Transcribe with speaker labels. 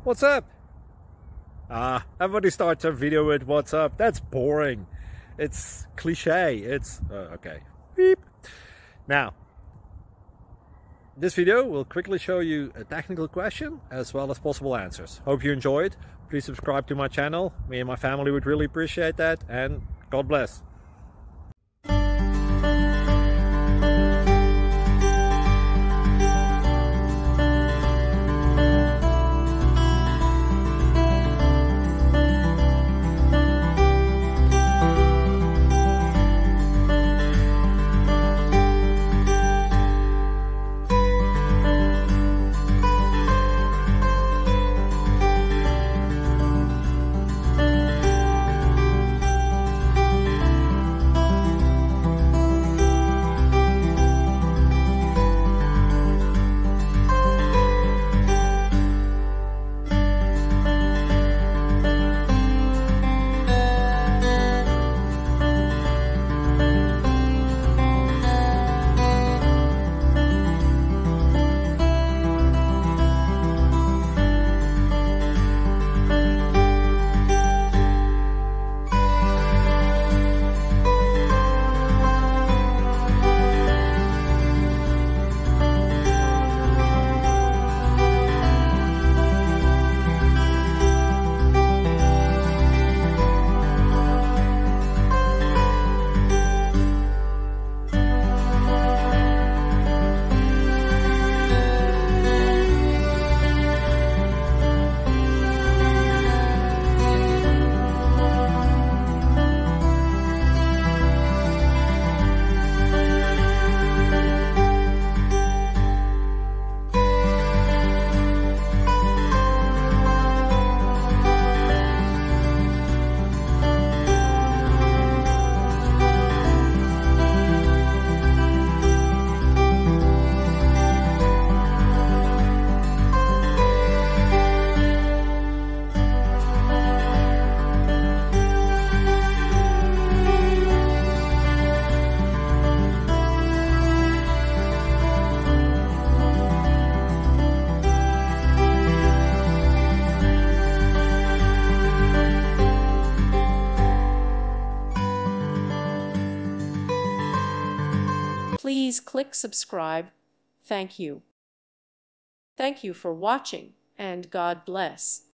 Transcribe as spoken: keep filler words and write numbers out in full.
Speaker 1: What's up? Ah, everybody starts their video with what's up. That's boring. It's cliche. It's uh, okay. Beep. Now, this video will quickly show you a technical question as well as possible answers. Hope you enjoyed. Please subscribe to my channel. Me and my family would really appreciate that, and God bless.
Speaker 2: Please click subscribe. Thank you. Thank you for watching, and God bless.